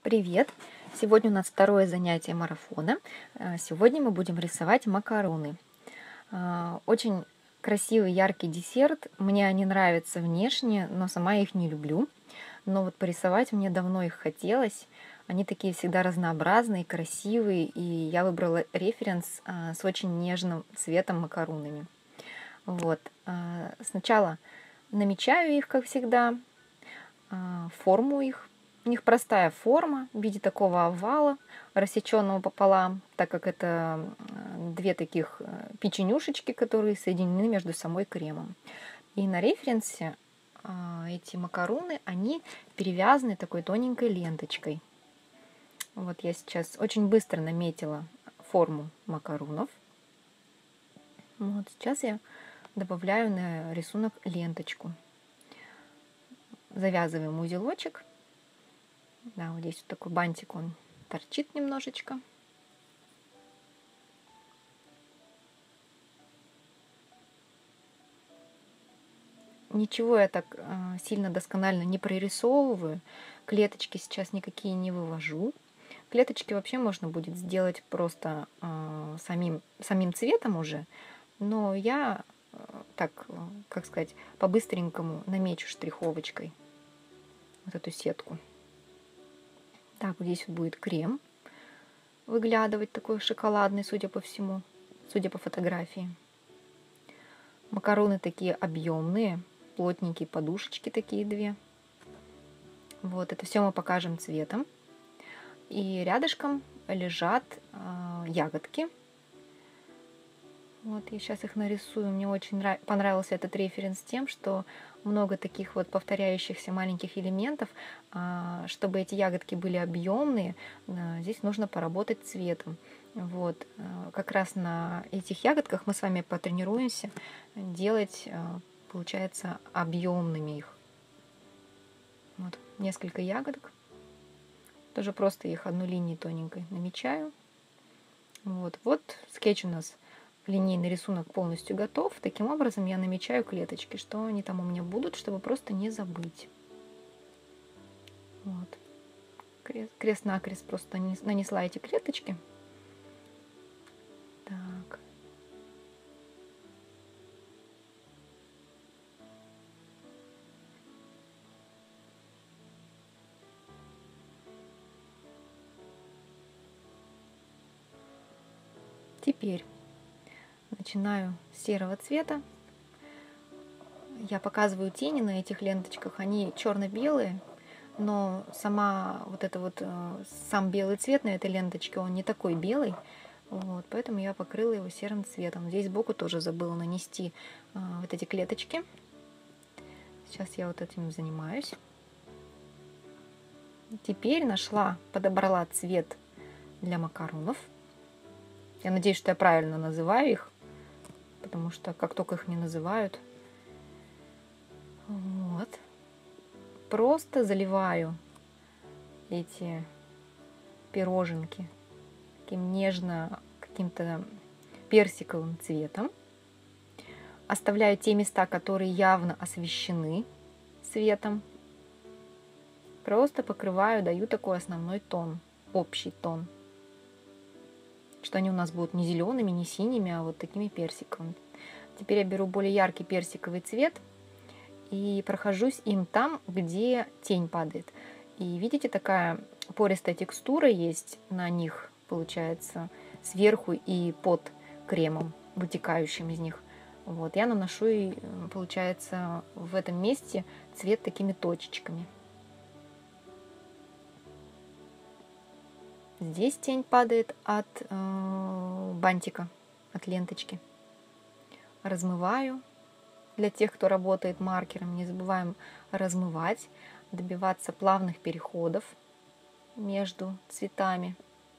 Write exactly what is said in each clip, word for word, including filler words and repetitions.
Привет! Сегодня у нас второе занятие марафона. А, Сегодня мы будем рисовать макароны. А, Очень красивый, яркий десерт. Мне они нравятся внешне, но сама я их не люблю. Но вот порисовать мне давно их хотелось. Они такие всегда разнообразные, красивые, и я выбрала референс а, с очень нежным цветом макаронами. Вот. а, Сначала намечаю их, как всегда, а, форму их. У них простая форма в виде такого овала, рассеченного пополам, так как это м, две таких э, печенюшечки, которые соединены между собой кремом. И на референсе а, эти макароны, они перевязаны такой тоненькой ленточкой. Вот я сейчас очень быстро наметила форму макаронов. Вот сейчас я добавляю на рисунок ленточку. Завязываем узелочек. Да, вот здесь вот такой бантик, он торчит немножечко. Ничего я так э, сильно досконально не прорисовываю. Клеточки сейчас никакие не вывожу. Клеточки вообще можно будет сделать просто э, самим, самим цветом уже. Но я э, так, э, как сказать, по-быстренькому намечу штриховочкой вот эту сетку. Так, вот здесь вот будет крем выглядывать, такой шоколадный, судя по всему, судя по фотографии. Макароны такие объемные, плотненькие подушечки такие две. Вот, это все мы покажем цветом. И рядышком лежат э, ягодки. Вот, я сейчас их нарисую. Мне очень нрав... понравился этот референс тем, что много таких вот повторяющихся маленьких элементов. А, чтобы эти ягодки были объемные, а, здесь нужно поработать цветом. Вот, а, как раз на этих ягодках мы с вами потренируемся делать, а, получается, объемными их. Вот, несколько ягодок. Тоже просто их одной линией тоненькой намечаю. Вот, вот скетч у нас, линейный рисунок полностью готов. Таким образом я намечаю клеточки, что они там у меня будут, чтобы просто не забыть. Вот. Крест-накрест просто нанесла эти клеточки. Так. Теперь начинаю с серого цвета. Я показываю тени на этих ленточках. Они черно-белые, но сама вот это вот сам белый цвет на этой ленточке, он не такой белый. Вот, поэтому я покрыла его серым цветом. Здесь сбоку тоже забыла нанести а, вот эти клеточки. Сейчас я вот этим занимаюсь. Теперь нашла, подобрала цвет для макаронов. Я надеюсь, что я правильно называю их, потому что как только их не называют, вот, просто заливаю эти пироженки таким нежно каким-то персиковым цветом. Оставляю те места, которые явно освещены светом. Просто покрываю, даю такой основной тон, общий тон. Что они у нас будут не зелеными, не синими, а вот такими персиковыми. Теперь я беру более яркий персиковый цвет и прохожусь им там, где тень падает. И видите, такая пористая текстура есть на них, получается, сверху и под кремом, вытекающим из них. Вот, я наношу, и, получается, в этом месте цвет такими точечками. Здесь тень падает от э, бантика, от ленточки. Размываю. Для тех, кто работает маркером, не забываем размывать, добиваться плавных переходов между цветами.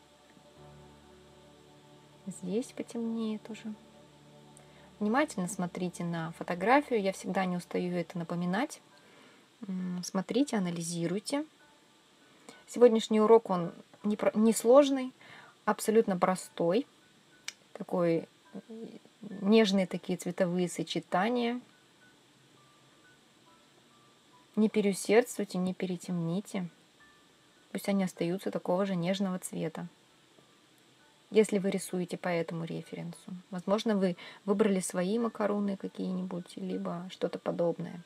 Здесь потемнее тоже. Внимательно смотрите на фотографию. Я всегда не устаю это напоминать. Смотрите, анализируйте. Сегодняшний урок, он несложный, абсолютно простой. Такой нежные такие цветовые сочетания. Не переусердствуйте, не перетемните. пусть они остаются такого же нежного цвета. Если вы рисуете по этому референсу. Возможно, вы выбрали свои макароны какие-нибудь, либо что-то подобное.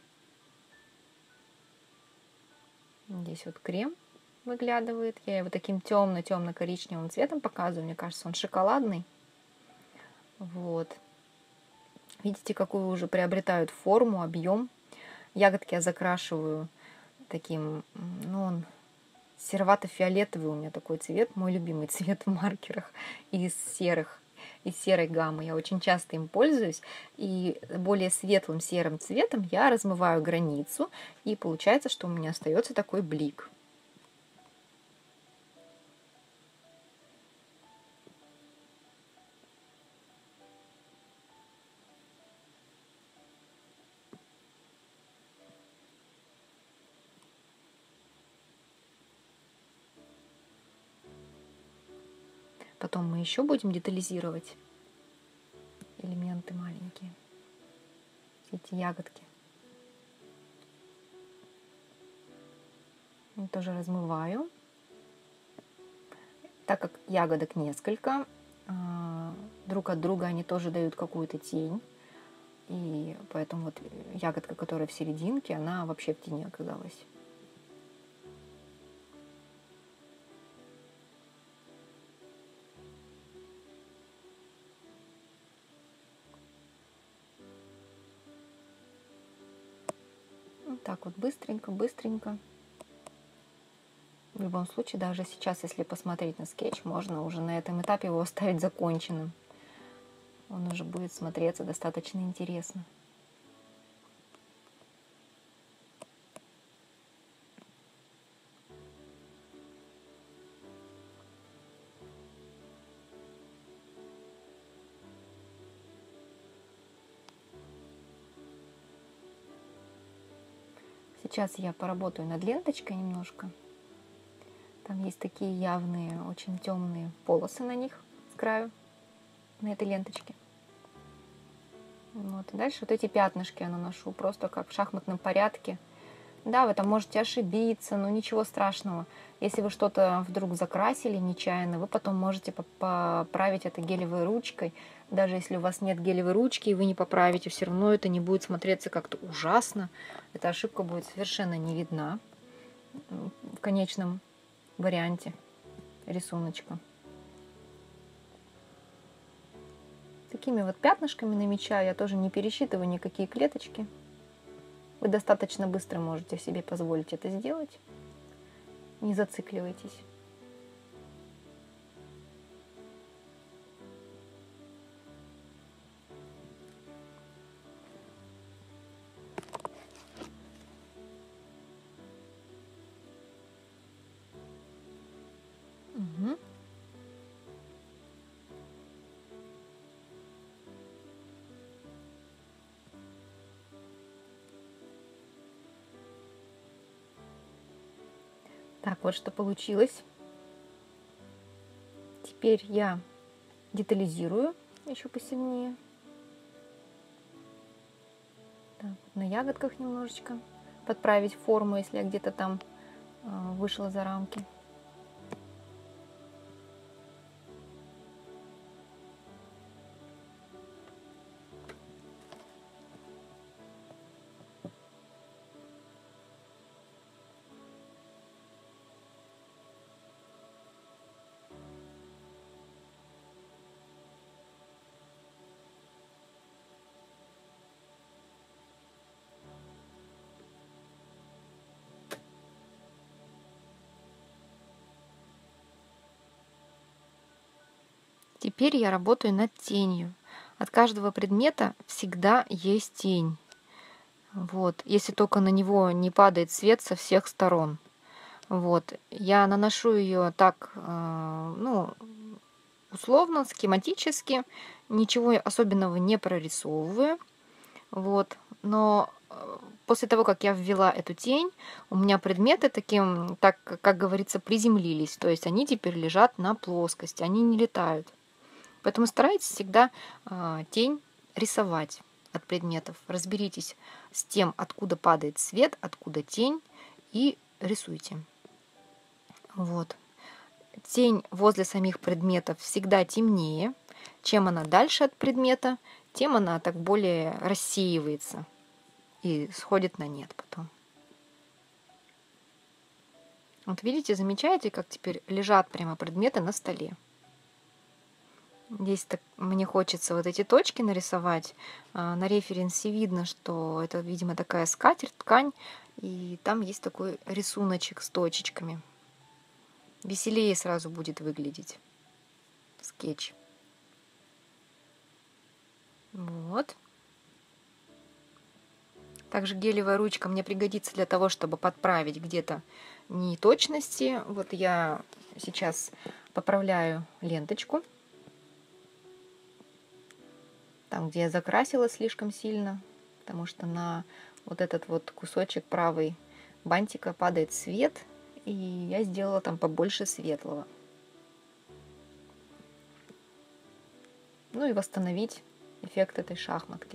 Здесь вот крем выглядывает. Я его таким темно-темно-коричневым цветом показываю. Мне кажется, он шоколадный. Вот. Видите, какую уже приобретают форму, объем. Ягодки я закрашиваю таким, ну, он серовато-фиолетовый у меня такой цвет, мой любимый цвет в маркерах из серых, из серой гаммы. Я очень часто им пользуюсь. И более светлым серым цветом я размываю границу, и получается, что у меня остается такой блик. Потом мы еще будем детализировать элементы маленькие, эти ягодки. Я тоже размываю. Так как ягодок несколько, друг от друга они тоже дают какую-то тень. И поэтому вот ягодка, которая в серединке, она вообще в тени оказалась. Вот так вот быстренько, быстренько. В любом случае, даже сейчас, если посмотреть на скетч, можно уже на этом этапе его оставить законченным. Он уже будет смотреться достаточно интересно. Сейчас я поработаю над ленточкой немножко. Там есть такие явные, очень темные полосы на них с краю, на этой ленточке. Вот. И дальше вот эти пятнышки я наношу просто как в шахматном порядке. Да, вы там можете ошибиться, но ничего страшного. Если вы что-то вдруг закрасили нечаянно, вы потом можете поправить это гелевой ручкой. Даже если у вас нет гелевой ручки, и вы не поправите, все равно это не будет смотреться как-то ужасно. Эта ошибка будет совершенно не видна в конечном варианте рисуночка. Такими вот пятнышками намечаю, я тоже не пересчитываю никакие клеточки. Вы достаточно быстро можете себе позволить это сделать. Не зацикливайтесь. Угу. Так, вот что получилось. Теперь я детализирую еще посильнее. Так, на ягодках немножечко подправить форму, если я где-то там э, вышла за рамки. Теперь я работаю над тенью. От каждого предмета всегда есть тень. Вот, если только на него не падает свет со всех сторон. Вот, я наношу ее так, ну, условно, схематически, ничего особенного не прорисовываю. Вот, но после того, как я ввела эту тень, у меня предметы таким, так, как говорится, приземлились. То есть они теперь лежат на плоскости, они не летают. Поэтому старайтесь всегда э, тень рисовать от предметов. Разберитесь с тем, откуда падает свет, откуда тень, и рисуйте. Вот. Тень возле самих предметов всегда темнее. Чем она дальше от предмета, тем она так более рассеивается и сходит на нет потом. Вот видите, замечаете, как теперь лежат прямо предметы на столе. Здесь так, мне хочется вот эти точки нарисовать. На референсе видно, что это, видимо, такая скатерть, ткань, и там есть такой рисуночек с точечками. Веселее сразу будет выглядеть скетч. Вот. Также гелевая ручка мне пригодится для того, чтобы подправить где-то неточности. Вот я сейчас поправляю ленточку. Там, где я закрасила слишком сильно, потому что на вот этот вот кусочек правый бантика падает свет, и я сделала там побольше светлого. Ну и восстановить эффект этой шахматки.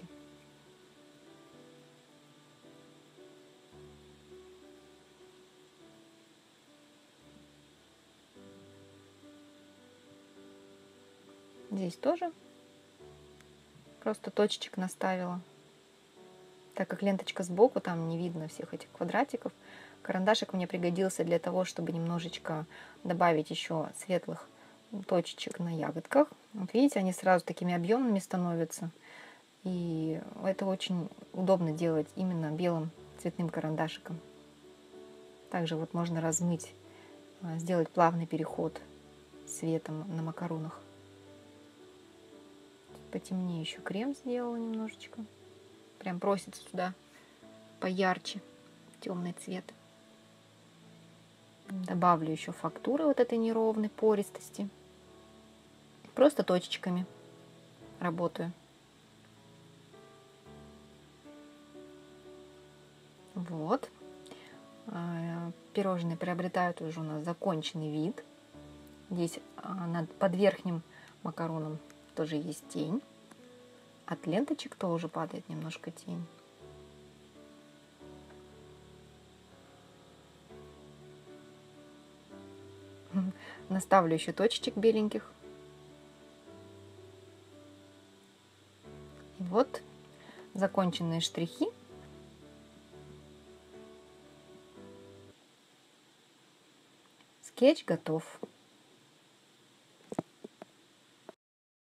Здесь тоже просто точечек наставила. Так как ленточка сбоку, там не видно всех этих квадратиков. Карандашик мне пригодился для того, чтобы немножечко добавить еще светлых точечек на ягодках. Вот видите, они сразу такими объемными становятся. И это очень удобно делать именно белым цветным карандашиком. Также вот можно размыть, сделать плавный переход цветом на макаронах. Потемнее еще крем сделала немножечко. Прям просится сюда поярче темный цвет. Добавлю еще фактуры вот этой неровной пористости. Просто точечками работаю. Вот. Пирожные приобретают уже у нас законченный вид. Здесь над, под верхним макароном тоже есть тень. От ленточек тоже падает немножко тень. Наставлю еще точечек беленьких. И вот законченные штрихи. Скетч готов.